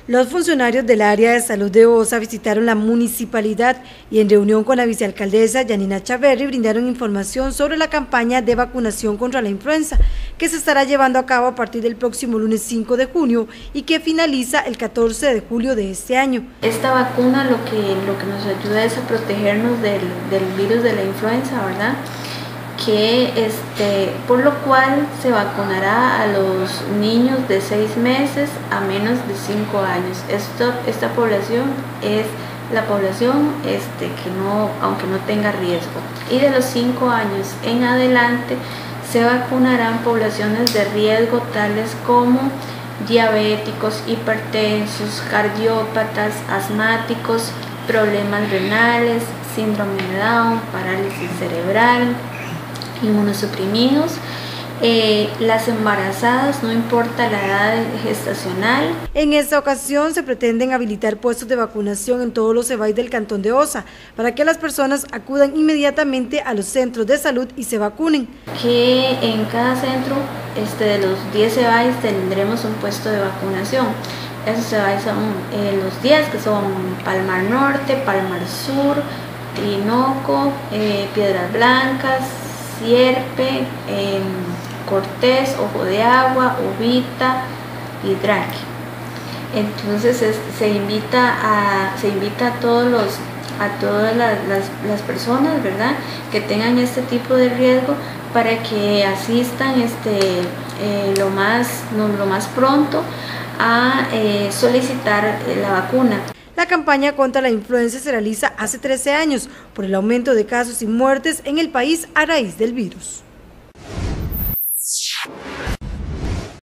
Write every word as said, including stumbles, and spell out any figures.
Los funcionarios del área de salud de Osa visitaron la municipalidad y en reunión con la vicealcaldesa Yanina Chaverri brindaron información sobre la campaña de vacunación contra la influenza que se estará llevando a cabo a partir del próximo lunes cinco de junio y que finaliza el catorce de julio de este año. Esta vacuna lo que, lo que nos ayuda es a protegernos del, del virus de la influenza, ¿verdad? Que este, por lo cual se vacunará a los niños de seis meses a menos de cinco años. Esto, esta población es la población este, que no, aunque no tenga riesgo. Y de los cinco años en adelante se vacunarán poblaciones de riesgo tales como diabéticos, hipertensos, cardiópatas, asmáticos, problemas renales, síndrome de Down, parálisis cerebral, inmunosuprimidos, eh, las embarazadas, no importa la edad gestacional. En esta ocasión se pretenden habilitar puestos de vacunación en todos los E B A I del Cantón de Osa para que las personas acudan inmediatamente a los centros de salud y se vacunen. Que en cada centro este, de los diez E B A Is tendremos un puesto de vacunación. Esos E B A Is son eh, los diez, que son Palmar Norte, Palmar Sur, Tinoco, eh, Piedras Blancas, Sierpe, eh, Cortés, Ojo de Agua, Uvita y Draque. Entonces es, se invita a se invita a todos los a todas las, las, las personas, ¿verdad?, que tengan este tipo de riesgo para que asistan este eh, lo más lo, lo más pronto a eh, solicitar la vacuna. La campaña contra la influenza se realiza hace trece años por el aumento de casos y muertes en el país a raíz del virus.